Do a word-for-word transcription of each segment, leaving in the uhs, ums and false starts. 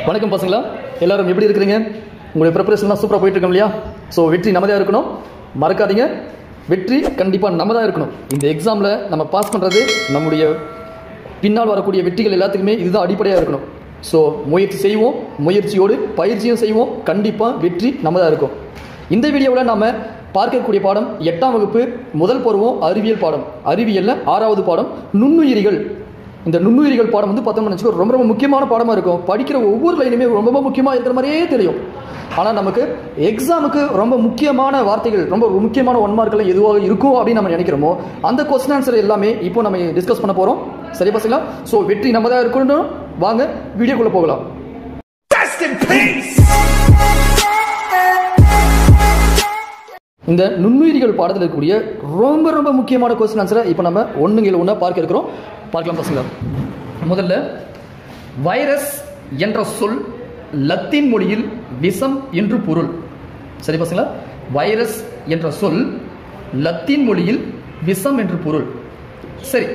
வணக்கம் பசங்களா, எல்லாரும் எப்படி இருக்கிறீங்க? உங்களுடைய ப்ரிப்பரேஷன்லாம் சூப்பராக போயிட்டு இருக்கோம் இல்லையா? ஸோ வெற்றி நம்மதான் இருக்கணும், மறக்காதீங்க. வெற்றி கண்டிப்பாக நம்ம தான் இருக்கணும். இந்த எக்ஸாமில் நம்ம பாஸ் பண்ணுறது நம்முடைய பின்னால் வரக்கூடிய வெற்றிகள் எல்லாத்துக்குமே இதுதான் அடிப்படையாக இருக்கணும். ஸோ முயற்சி செய்வோம், முயற்சியோடு பயிற்சியும் செய்வோம், கண்டிப்பாக வெற்றி நம்ம தான் இருக்கும். இந்த வீடியோவில் நாம் பார்க்கக்கூடிய பாடம் எட்டாம் வகுப்பு முதல் பருவம் அறிவியல் பாடம். அறிவியலில் ஆறாவது பாடம் நுண்ணுயிரிகள். இந்த நுண்ணுயிரிகள் பாடம் வந்து பார்த்தோம்னு நினச்சிக்கோ ரொம்ப ரொம்ப முக்கியமான பாடமாக இருக்கும். படிக்கிற ஒவ்வொரு லைனுமே ரொம்ப ரொம்ப முக்கியமாக இருக்கிற மாதிரியே தெரியும். ஆனால் நமக்கு எக்ஸாமுக்கு ரொம்ப முக்கியமான வார்த்தைகள், ரொம்ப முக்கியமான ஒன் மார்க்கெல்லாம் எதுவாக இருக்கும் அப்படின்னு நம்ம நினைக்கிறோமோ அந்த கொஸ்டின் ஆன்சர் எல்லாமே இப்போ நம்ம டிஸ்கஸ் பண்ண போகிறோம். சரி பசங்களா? ஸோ வெற்றி நம்ம தான் இருக்கணும். வாங்க வீடியோக்குள்ளே போகலாம். இந்த நுண்ணுயிரிகள் பாடத்தில் இருக்கக்கூடிய ரொம்ப ரொம்ப முக்கியமான கொஸ்டின் ஆன்சரை இப்போ நம்ம ஒன்றுங்கில் ஒன்றா பார்க்க இருக்கிறோம். பார்க்கலாம் பசங்களா. முதல்ல, வைரஸ் என்ற சொல் லத்தீன் மொழியில் விஷம் என்று பொருள். சரி பசங்களா? வைரஸ் என்ற சொல் லத்தீன் மொழியில் விஷம் என்று பொருள். சரி,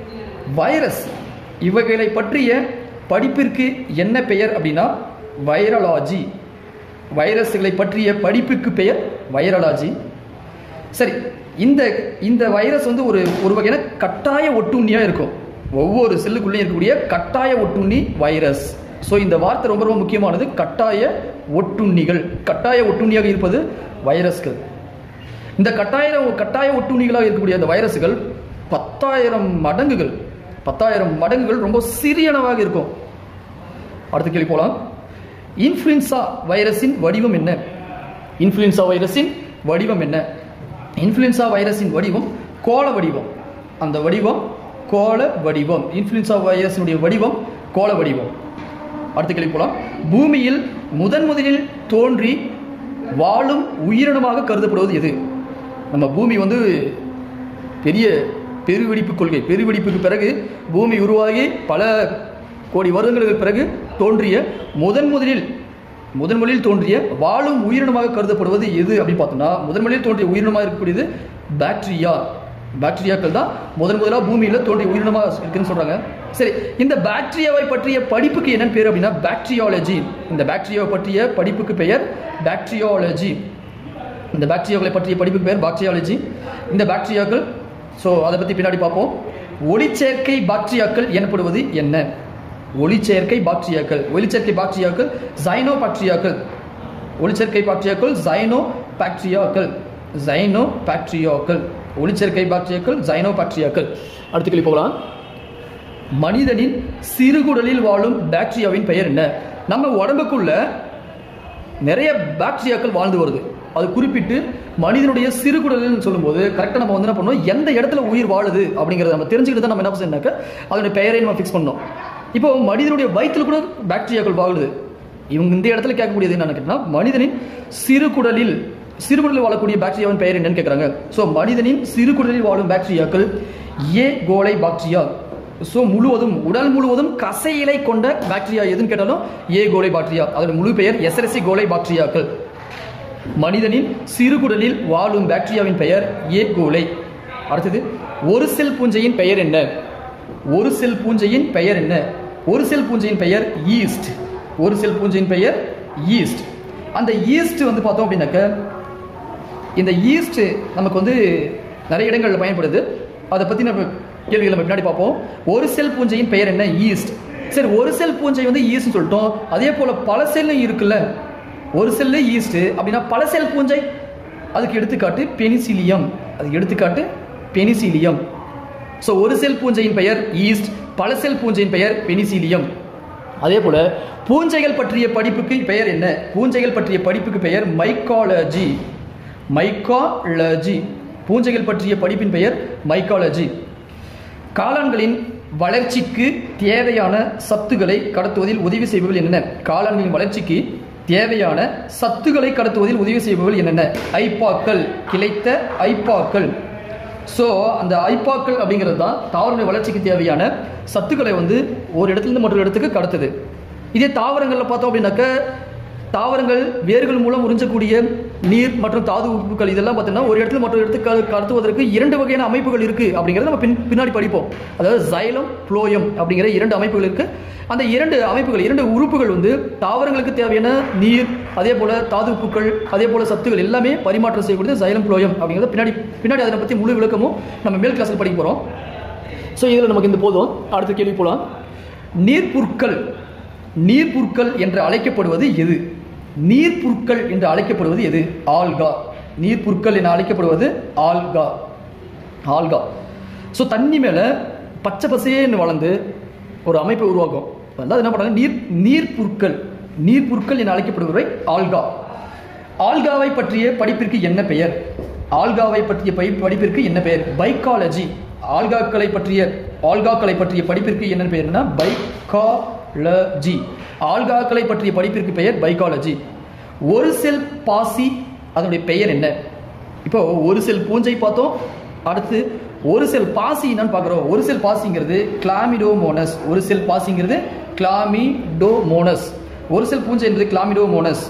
வைரஸ் இவைகளை பற்றிய படிப்பிற்கு என்ன பெயர் அப்படின்னா வைரலாஜி. வைரஸ்களை பற்றிய படிப்புக்கு பெயர் வைரலாஜி. சரி, இந்த இந்த வைரஸ் வந்து ஒரு ஒரு வகையான கட்டாய ஒட்டுண்ணியாக இருக்கும். ஒவ்வொரு செல்லுக்குள்ளேயும் இருக்கக்கூடிய கட்டாய ஒட்டுண்ணி வைரஸ். ஸோ இந்த வார்த்தை ரொம்ப ரொம்ப முக்கியமானது. கட்டாய ஒட்டுண்ணிகள், கட்டாய ஒட்டுண்ணியாக இருப்பது வைரஸ்கள். இந்த கட்டாய கட்டாய ஒட்டுண்ணிகளாக இருக்கக்கூடிய அந்த வைரஸ்கள் பத்தாயிரம் மடங்குகள் பத்தாயிரம் மடங்குகள் ரொம்ப சிறியனவாக இருக்கும். அடுத்த கேள்வி போகலாம். இன்ஃப்ளூயன்சா வைரஸின் வடிவம் என்ன? இன்ஃப்ளூயன்சா வைரஸின் வடிவம் என்ன? இன்ஃப்ளூயன்சா வைரஸின் வடிவம் கோள வடிவம். அந்த வடிவம் கோள வடிவம். இன்ஃப்ளூயன்சா வைரஸினுடைய வடிவம் கோள வடிவம். அடுத்த கேள்வி போகலாம். பூமியில் முதன் முதலில் தோன்றி வாழும் உயிரினமாக கருதப்படுவது எது? நம்ம பூமி வந்து பெரிய பெருவெடிப்பு கொள்கை, பெருவெடிப்புக்கு பிறகு பூமி உருவாகி பல கோடி வருடங்களுக்கு பிறகு தோன்றிய முதன் முதலில் முதன் முதலில் தோன்றிய வாழும் உயிரினமாக கருதப்படுவது எது அப்படின்னு பார்த்தோம்னா, முதன் முதலில் தோன்றிய உயிரினமாக இருக்கக்கூடியது பாக்டீரியா. பாக்டீரியாக்கள் தான் முதன் முதலாக பூமியில் தோன்றிய உயிரினமாக இருக்குன்னு சொல்றாங்க. சரி, இந்த பாக்டீரியாவை பற்றிய படிப்புக்கு என்னன்னு பேர் அப்படின்னா பாக்டீரியாலஜி. இந்த பாக்டீரியாவை பற்றிய படிப்புக்கு பெயர் பாக்டீரியாலஜி. இந்த பாக்டீரியாக்களை பற்றிய படிப்புக்கு பெயர் பாக்டீரியாலஜி. இந்த பாக்டீரியாக்கள், ஸோ அதை பற்றி பின்னாடி பார்ப்போம். ஒளிச்சேர்க்கை பாக்டீரியாக்கள் எனப்படுவது என்ன? ஒளிச்சேர்க்கை பாக்டீரியாக்கள் ஒளிச்சேர்க்கை பாக்டீரியாக்கள் ஜைனோ பாக்டீரியாக்கள். ஒளிச்சேர்க்கை பாக்டீரியாக்கள் ஜைனோ பாக்டீரியாக்கள் ஜைனோ பாக்டீரியாக்கள் ஒளிச்சேர்க்கை பாக்டீரியாக்கள் ஜைனோ பாக்டீரியாக்கள். அடுத்த கேள்வி போகலாம். மனிதனின் சிறுகுடலில் வாழும் பாக்டீரியாவின் பெயர் என்ன? நம்ம உடம்புக்குள்ள நிறைய பாக்டீரியாக்கள் வாழ்ந்து வருது. அது குறிப்பிட்டு மனிதனுடைய சிறுகுடல்னு சொல்லும்போது கரெக்டாக நம்ம வந்து என்ன பண்ணணும், எந்த இடத்துல உயிர் வாழுது அப்படிங்கிறத நம்ம தெரிஞ்சுக்கிட்டு தான் நம்ம என்ன பண்ணாக்க அதனுடைய பெயரை நம்ம ஃபிக்ஸ் பண்ணோம். இப்போ மனிதனுடைய வயிற்றில் கூட பாக்டீரியாக்கள் வாழுது. இவங்க இந்த இடத்துல கேட்கக்கூடியது என்னன்னு கேட்டா, மனிதனின் சிறுகுடலில் சிறுகுடலில் வாழக்கூடிய பாக்டீரியாவின் பெயர் என்னன்னு கேட்குறாங்க. ஸோ மனிதனின் சிறுகுடலில் வாழும் பாக்டீரியாக்கள் ஏ கோலை பாக்டீரியா. ஸோ முழுவதும் உடல் முழுவதும் கசையிலை கொண்ட பாக்டீரியா எதுன்னு கேட்டாலும் ஏ கோலை பாக்டீரியா. அதோட முழு பெயர் எஸ்எஸ்சி கோலை பாக்டீரியாக்கள். மனிதனின் சிறுகுடலில் வாழும் பாக்டீரியாவின் பெயர் ஏ கோலை. அடுத்தது, ஒரு செல் பூஞ்சையின் பெயர் என்ன? ஒரு செல் பூஞ்சையின் பெயர் என்ன? ஒரு செல் பூஞ்சையின் பெயர் ஈஸ்ட். ஒரு செல் பூஞ்சையின் பெயர் ஈஸ்ட். அந்த ஈஸ்ட் வந்து பார்த்தோம் அப்படின்னாக்க, இந்த ஈஸ்ட் நமக்கு வந்து நிறைய இடங்களில் பயன்படுது. அதை பற்றி நம்ம கேள்விகள் நம்ம பின்னாடி பார்ப்போம். ஒரு செல் பூஞ்சையின் பெயர் என்ன? ஈஸ்ட். சரி, ஒரு செல் பூஞ்சை வந்து ஈஸ்ட்னு சொல்லிட்டோம். அதே போல் பல செல்லும் இருக்குல்ல. ஒரு செல்லு ஈஸ்ட் அப்படின்னா பல செல் பூஞ்சை, அதுக்கு எடுத்துக்காட்டு பெனிசிலியம். அதுக்கு எடுத்துக்காட்டு பெனிசிலியம். ஸோ ஒரு செல் பூஞ்சையின் பெயர் ஈஸ்ட், பல செல் பூஞ்சையின் பெயர் பெனிசிலியம். அதே போல பூஞ்சைகள் பற்றிய படிப்புக்கு பெயர் என்ன? பூஞ்சைகள் பற்றிய படிப்புக்கு பெயர் மைக்காலஜி. மைக்காலஜி. பூஞ்சைகள் பற்றிய படிப்பின் பெயர் மைக்காலஜி. காளான்களின் வளர்ச்சிக்கு தேவையான சத்துக்களை கடத்துவதில் உதவி செய்பவர்கள் என்னென்ன? காளான்களின் வளர்ச்சிக்கு தேவையான சத்துக்களை கடத்துவதில் உதவி செய்பவர்கள் என்னென்ன? ஐப்பாக்கள், கிளைத்த ஐப்பாக்கள். ஸோ அந்த ஐப்பாக்கள் அப்படிங்கிறது தான் தாவரங்களுடைய வளர்ச்சிக்கு தேவையான சத்துக்களை வந்து ஒரு இடத்துலேருந்து மற்றொரு இடத்துக்கு கடத்துது. இதே தாவரங்களில் பார்த்தோம் அப்படின்னாக்க, தாவரங்கள் வேர்கள் மூலம் உறிஞ்சக்கூடிய நீர் மற்றும் தாது உப்புகள் இதெல்லாம் பார்த்தீங்கன்னா ஒரு இடத்துல மற்றொரு இடத்துக்கு கடத்துவதற்கு இரண்டு வகையான அமைப்புகள் இருக்குது அப்படிங்கிறத நம்ம பின் பின்னாடி படிப்போம். அதாவது சைலம் ஃப்ளோயம் அப்படிங்கிற இரண்டு அமைப்புகள் இருக்குது. அந்த இரண்டு அமைப்புகள் இரண்டு உறுப்புகள் வந்து தாவரங்களுக்கு தேவையான நீர் அதே போல் தாது உப்புகள் அதே போல் சத்துக்கள் எல்லாமே பரிமாற்றம் செய்யக்கூடியது சைலம் ஃப்ளோயம் அப்படிங்கிறத பின்னாடி பின்னாடி அதை பற்றி முழு விளக்கமும் நம்ம மேல் கிளாஸில் படிக்க போகிறோம். ஸோ இதில் நமக்கு இந்த போதும். அடுத்த கேள்வி போகலாம். நீர்ப்புற்கள் நீர்ப்புற்கள் என்று அழைக்கப்படுவது எது? நீர்ப்புற்கள் என்று அழைக்கப்படுவது எது? ஆல்கா. நீர்ப்புற்கள் என அழைக்கப்படுவது ஆல்கா. ஆல்கா. ஸோ தண்ணி மேலே பச்சை பசேன்னு வளர்ந்து ஒரு அமைப்பை உருவாக்கும். அதாவது என்ன பண்ணுறாங்க? நீர் நீர்ப்புற்கள் நீர்ப்புற்கள் என அழைக்கப்படுபவை ஆல்கா. ஆல்காவை பற்றிய படிப்பிற்கு என்ன பெயர்? ஆல்காவை பற்றிய படிப்பிற்கு என்ன பெயர்? பைக்காலஜி. ஆல்காக்களை பற்றிய ஆல்காக்களை பற்றிய படிப்பிற்கு என்ன பெயர்னா பைக்காலஜி. ஆல்காக்களை பற்றிய படிப்பிற்கு பெயர் பைக்காலஜி. ஒரு செல் பாசி அதனுடைய பெயர் என்ன? இப்போ ஒரு செல் பூஞ்சை பார்த்தோம். அடுத்து ஒரு செல் பாசி என்னன்னு பார்க்குறோம். ஒரு செல் பாசிங்கிறது கிளாமிடோமோனஸ். ஒரு செல் பாசிங்கிறது கிளாமிடோமோனஸ். ஒரு செல் பூஞ்சை என்பது கிளாமிடோமோனஸ்.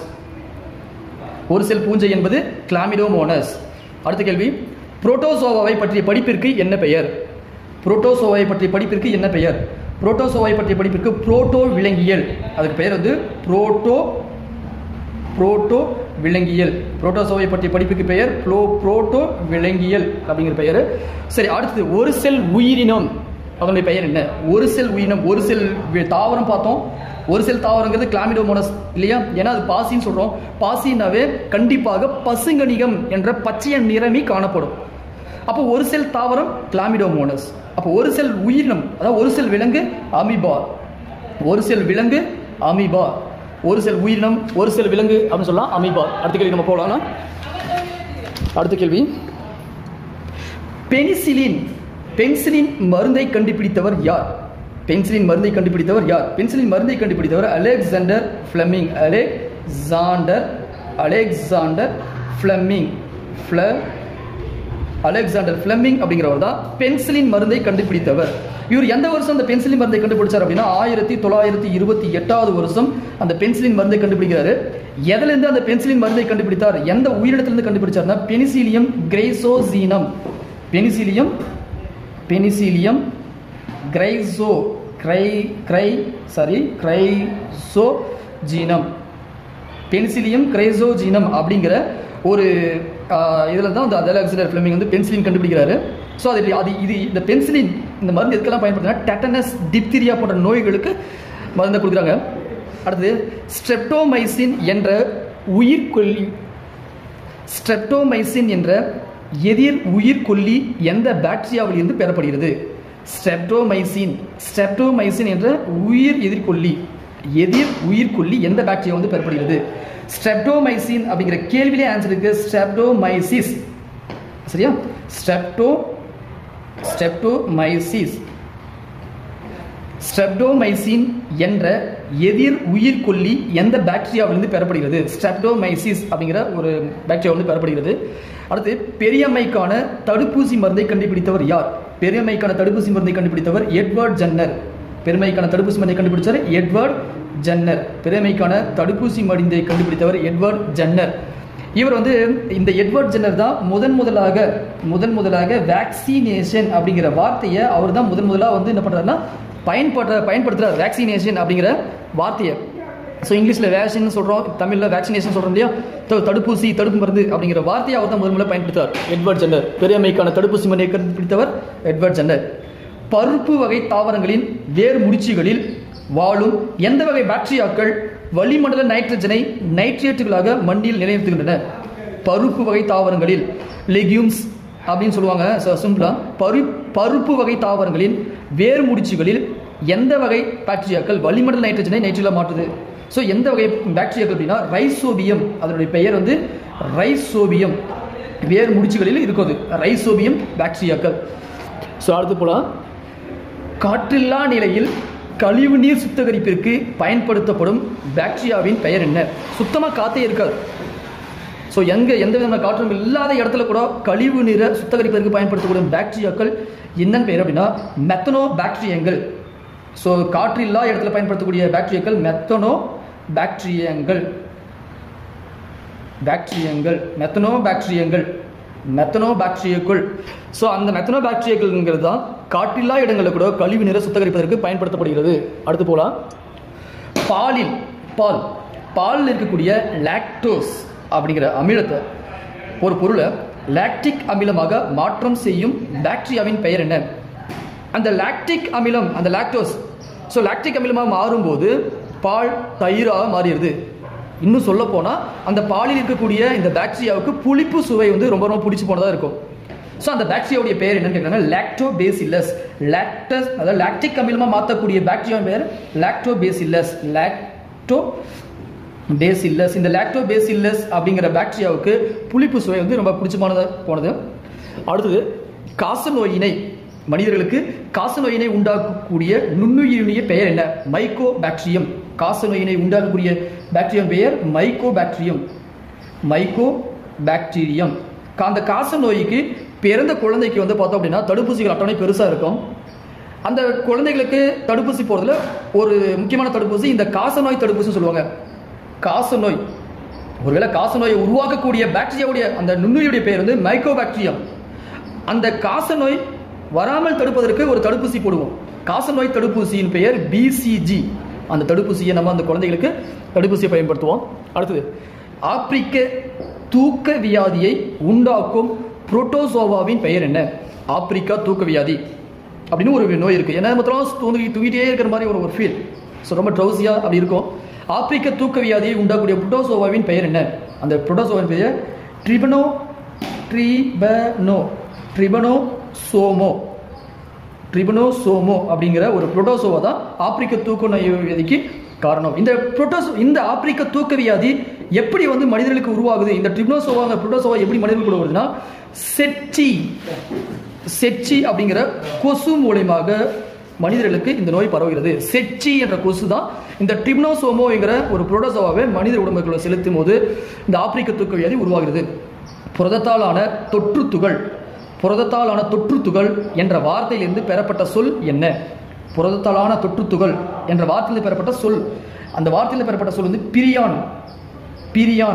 ஒரு செல் பூஞ்சை என்பது கிளாமிடோமோனஸ். அடுத்த கேள்வி. புரோட்டோசோவாவை பற்றிய படிப்பிற்கு என்ன பெயர்? புரோட்டோசோவாவை பற்றிய படிப்பிற்கு என்ன பெயர்? புரோட்டோசோவாவை பற்றிய படிப்பிற்கு புரோட்டோ விலங்கியல். அதுக்கு பெயர் வந்து புரோட்டோ புரோட்டோ விலங்கியல். புரோட்டோசோவை பற்றிய படிப்புக்கு பெயர் ப்ளோ புரோட்டோ விலங்கியல் அப்படிங்கிற பெயர். சரி, அடுத்து ஒரு செல் உயிரினம் அதனுடைய பெயர் என்ன? ஒரு செல் உயிரினம். ஒரு செல் தாவரம் பார்த்தோம். ஒரு செல் தாவரங்கிறது கிளாமிடோமோனஸ் இல்லையா? ஏன்னா அது பாசின்னு சொல்கிறோம். பாசினாவே கண்டிப்பாக பசுங்கணிகம் என்ற பச்சை நிறமி காணப்படும். அப்போ ஒரு செல் தாவரம் கிளாமிடோமோனஸ். அப்போ ஒரு செல் உயிரினம் அதாவது ஒரு செல் விலங்கு அமீபா. ஒரு செல் விலங்கு அமீபா. ஒரு செல் உயிரினம் ஒரு செல் விலங்கு அப்படின்னு சொல்லலாம் அமீபா. அடுத்த கேள்வி நம்ம போகலாம். அடுத்த கேள்வி. பெனிசிலின் பென்சிலின் மருந்தை கண்டுபிடித்தவர் யார்? பென்சிலின் மருந்தை கண்டுபிடித்தவர் யார்? பென்சிலின் மருந்தை கண்டுபிடித்தவர் Alexander Fleming. Alexander Alexander Fleming ஃப்ள அலெக்சாண்டர் ஃப்ளெமிங் அப்படிங்கிறவர் தான் பென்சிலின் மருந்தை கண்டுபிடித்தவர். இவர் எந்த வருஷம் அந்த பென்சிலின் மருந்தை கண்டுபிடிச்சார் அப்படின்னா ஆயிரத்தி தொள்ளாயிரத்தி இருபத்தி எட்டாவது வருஷம் அந்த பென்சிலின் மருந்தை கண்டுபிடிக்கிறாரு. எதிலிருந்து அந்த பென்சிலின் மருந்தை கண்டுபிடித்தார்? எந்த உயிரினத்திலிருந்து கண்டுபிடிச்சார்னா பெனிசிலியம் கிரைசோசீனம். பெனிசிலியம் பெனிசிலியம் கிரைசோ கிரை கிரை சாரி கிரைசோஜீனம். பென்சிலியம் கிரைசோஜீனம் அப்படிங்கிற ஒரு இதில் தான் அந்த அலெக்சாண்டர் ஃப்ளெமிங் வந்து பென்சிலின் கண்டுபிடிக்கிறாரு. ஸோ அது அது இது இந்த பென்சிலின் இந்த மருந்து எதுக்கெல்லாம் பயன்படுத்தினா டெட்டனஸ் டிப்தீரியா போன்ற நோய்களுக்கு மருந்தை கொடுக்குறாங்க. அடுத்து ஸ்ட்ரெப்டோமைசின் என்ற உயிர்கொல்லி ஸ்ட்ரெப்டோமைசின் என்ற எதிர் உயிர்கொல்லி எந்த பாக்டீரியாவில் இருந்து பெறப்படுகிறது? ஸ்ட்ரெப்டோமைசின் ஸ்ட்ரெப்டோமைசின் என்ற உயிர் எதிர்கொல்லி எதிர் உயிர்கொல்லி எந்த பாக்டீரியா வந்து பெறப்படுகிறது? ஸ்ட்ரெப்டோமைசின் அப்படிங்கிற கேள்வியிலே ஆன்சர் இருக்கு ஸ்ட்ரெப்டோமைசிஸ். சரியா? ஸ்ட்ரெப்டோ ஸ்ட்ரெப்டோமைசிஸ் ஸ்ட்ரெப்டோமைசின் என்ற எதிர் உயிர்கொல்லி எந்த பாக்டீரியாவிலிருந்து பெறப்படுகிறது? ஸ்ட்ரெப்டோமைசிஸ் அப்படிங்கிற ஒரு பாக்டீரியா வந்து பெறப்படுகிறது. அடுத்து பெரியம்மைக்கான தடுப்பூசி மருந்தை கண்டுபிடித்தவர் யார்? பெரியம்மைக்கான தடுப்பூசி மருந்தை கண்டுபிடித்தவர் எட்வர்ட் ஜென்னர். பெருமைக்கான தடுப்பூசி மருந்தை கண்டுபிடித்தவர் எட்வர்ட் ஜென்னர். பெருமைக்கான தடுப்பூசி மருந்தை கண்டுபிடித்தவர் எட்வர்ட் ஜென்னர். இவர் வந்து இந்த எட்வர்ட் ஜென்னர் தான் முதன் முதலாக முதன் முதலாக வேக்சினேஷன் அப்படிங்கிற வார்த்தையை அவர் தான் முதன் முதலாக வந்து என்ன பண்ணுறாருன்னா பயன்படுற பயன்படுத்துகிறார் வேக்சினேஷன் அப்படிங்கிற வார்த்தையை. ஸோ இங்கிலீஷில் வேக்சின் சொல்கிறோம், தமிழில் வேக்சினேஷன் சொல்கிறோம் இல்லையா? தடுப்பூசி தடுப்பு மருந்து அப்படிங்கிற வார்த்தையை அவர் தான் முதன் முதலாக பயன்படுத்துகிறார் எட்வர்ட் ஜென்னர். பெரியம்மைக்கான தடுப்பூசி மருந்தை கண்டுபிடித்தவர் எட்வர்ட் ஜென்னர். பருப்பு வகை தாவரங்களின் வேறு முடிச்சுகளில் வாழும் எந்த வகை பாக்டீரியாக்கள் வளிமண்டல நைட்ரஜனை நைட்ரேட்டுகளாக மண்ணில் நிலைநிறுத்துகின்றன? பருப்பு வகை தாவரங்களில் லெக்யூம்ஸ் அப்படின்னு சொல்லுவாங்க சிம்பிளா. பரு பருப்பு வகை தாவரங்களின் வேறு முடிச்சுகளில் எந்த வகை பாக்டீரியாக்கள் வளிமண்டல நைட்ரஜனை நைட்ரேட்டாக மாற்றுது? ஸோ எந்த வகை பாக்டீரியாக்கள் அப்படின்னா ரைசோபியம். அதனுடைய பெயர் வந்து ரைசோபியம். வேறு முடிச்சுகளில் இருக்குது ரைசோபியம் பாக்டீரியாக்கள். ஸோ அடுத்து போலாம். காற்றில்லா நிலையில் கழிவு நீர் சுத்திகரிப்பிற்கு பயன்படுத்தப்படும் பாக்டீரியாவின் பெயர் என்ன? சுத்தமாக காற்றே இருக்காது. ஸோ எங்கே எந்த விதமான காற்றும் இல்லாத இடத்துல கூட கழிவு நீரை சுத்திகரிப்பதற்கு பயன்படுத்தக்கூடிய பாக்டீரியாக்கள் என்னன்னு பெயர் அப்படின்னா மெத்தனோ பாக்டீரியங்கள். ஸோ காற்று இல்லாத இடத்துல பயன்படுத்தக்கூடிய பாக்டீரியாக்கள் மெத்தனோ பாக்டீரியங்கள். பாக்டீரியங்கள் மெத்தனோ பாக்டீரியங்கள் மெத்தனோ பாக்டீரியாக்கள். ஸோ அந்த மெத்தனோ பாக்டீரியாக்கள்ங்கிறது தான் காற்றில்லா இடங்களில் கூட கழிவு நீரை சுத்தகரிப்பதற்கு பயன்படுத்தப்படுகிறது. அடுத்து போகலாம். பாலில் பால் பாலில் இருக்கக்கூடிய லாக்டோஸ் அப்படிங்கிற அமிலத்தை ஒரு பொருளை லாக்டிக் அமிலமாக மாற்றம் செய்யும் பாக்டீரியாவின் பெயர் என்ன? அந்த லாக்டிக் அமிலம் அந்த லாக்டோஸ் ஸோ லாக்டிக் அமிலமாக மாறும்போது பால் தயிராக மாறிடுது. இன்னும் சொல்ல போனால் அந்த பாலில் இருக்கக்கூடிய இந்த பாக்டீரியாவுக்கு புளிப்பு சுவை வந்து ரொம்ப ரொம்ப பிடிச்சி போனதாக இருக்கும். ஸோ அந்த பாக்டீரியாவுடைய பேர் என்னன்னு கேட்குறாங்க, லாக்டோபேசில்லஸ். லாக்டஸ் அதாவது லாக்டிக் அமிலமாக மாற்றக்கூடிய பாக்டீரியாவின் பேர் லாக்டோபேசில்லஸ். Lactobacillus. இந்த லாக்டோபேசில்லஸ் அப்படிங்கிற பாக்டீரியாவுக்கு புளிப்பு சுவை வந்து ரொம்ப பிடிச்சமானதாக போனது. அடுத்தது காசநோயினை மனிதர்களுக்கு காசநோயினை உண்டாக்கக்கூடிய நுண்ணுயிரினுடைய பெயர் என்ன? மைக்கோ பாக்டீரியம். காசநோயினை உண்டாக்கக்கூடிய பாக்டீரியம் பெயர் மைக்கோ பாக்டீரியம். மைக்கோ பாக்டீரியம். அந்த காச நோய்க்கு பிறந்த குழந்தைக்கு வந்து பார்த்தோம் அப்படின்னா தடுப்பூசிகள் அட்டவணை பெருசாக இருக்கும். அந்த குழந்தைகளுக்கு தடுப்பூசி போகிறதுல ஒரு முக்கியமான தடுப்பூசி இந்த காச நோய் தடுப்பூசி சொல்லுவாங்க. காச நோய் ஒருவேளை காச நோயை உருவாக்கக்கூடிய பாக்டீரியாவுடைய அந்த நுண்ணுயிரியுடைய பெயர் வந்து மைக்கோ பாக்டீரியம். அந்த காச நோய் வராமல் தடுப்பதற்கு ஒரு தடுப்பூசி போடுவோம். காச நோய் தடுப்பூசியின் பெயர் பிசிஜி. அந்த தடுப்பூசியை நம்ம அந்த குழந்தைகளுக்கு தடுப்பூசியை பயன்படுத்துவோம். அடுத்தது ஆப்பிரிக்க தூக்க வியாதியை உண்டாக்கும் புரோட்டோசோவாவின் பெயர் என்ன? ஆப்பிரிக்கா தூக்க வியாதி அப்படின்னு ஒரு நோய் இருக்குது. ஏன்னா மொத்தம் தூங்கி தூங்கிட்டே இருக்கிற மாதிரி ஒரு ஒரு ஃபீல். ஸோ ரொம்ப ட்ரௌசியாக அப்படி இருக்கும். ஆப்பிரிக்க தூக்க வியாதியை உண்டாக்கூடிய புரோட்டோசோவாவின் பெயர் என்ன? அந்த புரோட்டோசோவாவின் பெயர் ட்ரிபனோ ட்ரிபனோ ட்ரிபனோ சோமோ ட்ரிபனோசோமோ அப்படிங்கிற ஒரு புரோட்டோசோவா தான் ஆப்பிரிக்க தூக்க நோய் வியாதிக்கு காரணம். இந்த புரோட்டோசோ இந்த ஆப்பிரிக்க தூக்க வியாதி எப்படி வந்து மனிதர்களுக்கு உருவாகுது? இந்த ட்ரிபனோசோவா புரோட்டோசோவா எப்படி மனிதர்களுக்கு உருவாகுதுன்னா செச்சி செச்சி அப்படிங்கிற கொசு மூலமாக மனிதர்களுக்கு இந்த நோய் பரவுகிறது. செச்சி என்ற கொசு தான் இந்த ட்ரிபனோசோமோ என்கிற ஒரு புரோட்டோசோவாவை மனித உடம்புக்குள்ள செலுத்தும் போது இந்த ஆப்பிரிக்க தூக்க வியாதி உருவாகிறது. புரதத்தாலான தொற்றுத்துகள் புரதத்தாலான தொற்றுத்துகள் என்ற வார்த்தையிலிருந்து பெறப்பட்ட சொல் என்ன? புரதத்தாலான தொற்றுத்துகள் என்ற வார்த்தையிலிருந்து பெறப்பட்ட சொல் அந்த வார்த்தையிலிருந்து பெறப்பட்ட சொல் வந்து பிரியான். பிரியான்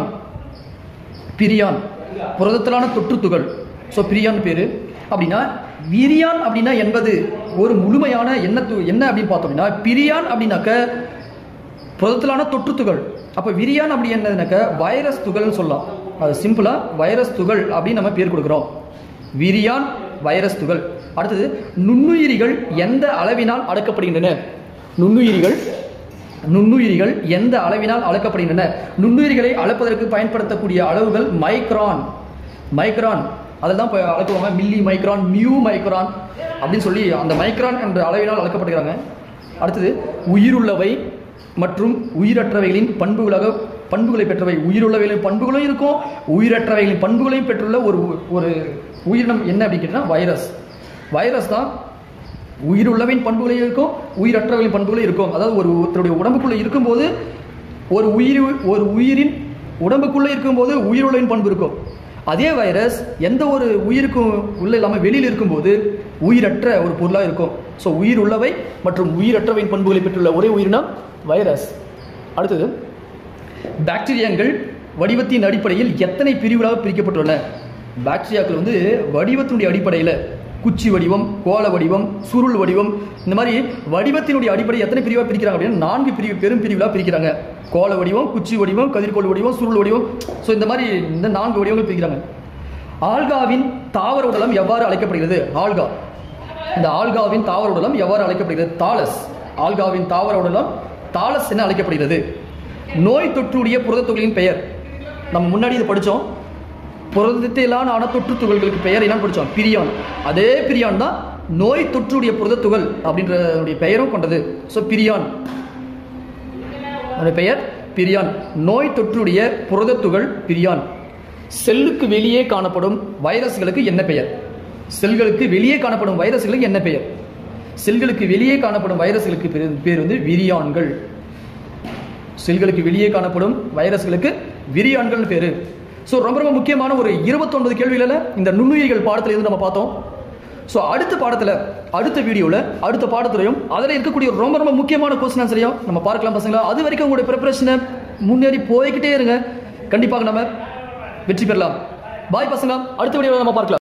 பிரியான் புரதத்தாலான தொற்றுத்துகள். ஸோ பிரியான் பேரு. அப்படின்னா விரியான் அப்படின்னா என்பது ஒரு முழுமையான என்ன என்ன அப்படின்னு பார்த்தோம் அப்படின்னா பிரியான் அப்படின்னாக்க புரதத்தாலான தொற்றுத்துகள். அப்போ விரியான் அப்படி என்னதுனாக்க வைரஸ் துகள்னு சொல்லலாம். அது சிம்பிளா வைரஸ் துகள் அப்படின்னு நம்ம பேர் கொடுக்குறோம். விரியான் வைரஸ் துகள். அடுத்தது நுண்ணுயிரிகள் எந்த அளவினால் அளக்கப்படுகின்றன? நுண்ணுயிரிகள் நுண்ணுயிரிகள் எந்த அளவினால் அளக்கப்படுகின்றன? நுண்ணுயிரிகளை அளப்பதற்கு பயன்படுத்தக்கூடிய அளவுகள் மைக்ரான். மைக்ரான் அதில் தான் அளக்குவாங்க. மில்லி மைக்ரான், மியூ மைக்ரான் அப்படின்னு சொல்லி அந்த மைக்ரான் என்ற அளவினால் அளக்கப்படுகிறாங்க. அடுத்தது உயிருள்ளவை மற்றும் உயிரற்றவைகளின் பண்புகளாக பண்புகளை பெற்றவை. உயிருள்ளவைகளின் பண்புகளும் இருக்கும், உயிரற்றவைகளின் பண்புகளையும் பெற்றுள்ள ஒரு ஒரு உயிரினம் என்ன அப்படின்னு கேட்டால் வைரஸ். வைரஸ் தான் உயிருள்ளவின் பண்புகளையும் இருக்கும், உயிரற்றவைகளின் பண்புகளும் இருக்கும். அதாவது ஒரு ஒருத்தருடைய உடம்புக்குள்ளே இருக்கும்போது ஒரு உயிர் ஒரு உயிரின் உடம்புக்குள்ளே இருக்கும்போது உயிருள்ளவின் பண்பு இருக்கும். அதே வைரஸ் எந்த ஒரு உயிருக்கும் உள்ள இல்லாமல் வெளியில் இருக்கும்போது உயிரற்ற ஒரு பொருளாக இருக்கும். ஸோ உயிர் உள்ளவை மற்றும் உயிரற்றவையின் பண்புகளை பெற்றுள்ள ஒரே உயிரினம் வைரஸ். அடுத்தது பாக்டீரியாக்கள் வடிவத்தின் அடிப்படையில் எத்தனை பிரிவுகளாக பிரிக்கப்பட்டுள்ளன? பாக்டீரியாக்கள் வந்து வடிவத்தினுடைய அடிப்படையில் குச்சி வடிவம், கோள வடிவம், சுருள் வடிவம், இந்த மாதிரி வடிவத்தினுடைய அடிப்படை எத்தனை பிரிவாக பிரிக்கிறாங்க அப்படின்னா நான்கு பிரிவு பெரும் பிரிவுகளாக பிரிக்கிறாங்க. கோள வடிவம், குச்சி வடிவம், கதிர்கோள் வடிவம், சுருள் வடிவம். ஸோ இந்த மாதிரி இந்த நான்கு வடிவங்கள் பிரிக்கிறாங்க. ஆல்காவின் தாவர உடலம் எவ்வாறு அழைக்கப்படுகிறது? ஆல்கா இந்த ஆல்காவின் தாவர உடலம் எவ்வாறு அழைக்கப்படுகிறது? தாலஸ். ஆல்காவின் தாவர உடலம் தாலஸ் என அழைக்கப்படுகிறது. நோய் தொற்றுடைய புரதத்துகளின் பெயர் நம்ம முன்னாடி இது படித்தோம். புரதத்திலான ஆன தொற்று துகள்களுக்கு பெயர் என்னன்னு படித்தோம்? பிரியான். அதே பிரியான் தான் நோய் தொற்றுடைய புரதத்துகள் அப்படின்ற பெயரும் கொண்டது. ஸோ பிரியான் பெயர் பிரியான். நோய் தொற்றுடைய புரதத்துகள் பிரியான். செல்லுக்கு வெளியே காணப்படும் வைரஸ்களுக்கு என்ன பெயர்? செல்களுக்கு வெளியே காணப்படும் வைரஸ்களுக்கு என்ன பெயர்? செல்களுக்கு வெளியே காணப்படும் வைரஸ்களுக்கு பேர் வந்து விரியான்கள். செல்களுக்கு வெளியே காணப்படும் வைரஸ்களுக்கு விரியான்கள் பேரு. ஸோ ரொம்ப ரொம்ப முக்கியமான ஒரு இருபத்தொன்பது கேள்விகளில் இந்த நுண்ணுயிரிகள் பாடத்தில் இருந்து நம்ம பார்த்தோம். ஸோ அடுத்த பாடத்தில் அடுத்த வீடியோவில் அடுத்த பாடத்துலையும் அதில் இருக்கக்கூடிய ரொம்ப ரொம்ப முக்கியமான கொஸ்டின் ஆன்சரையும் நம்ம பார்க்கலாம் பசங்களா. அது வரைக்கும் உங்களுடைய ப்ரிப்பரேஷனை முன்னேறி போய்கிட்டே இருங்க. கண்டிப்பாக நம்ம வெற்றி பெறலாம். பாய் பசங்க, அடுத்த வீடியோவில் நம்ம பார்க்கலாம்.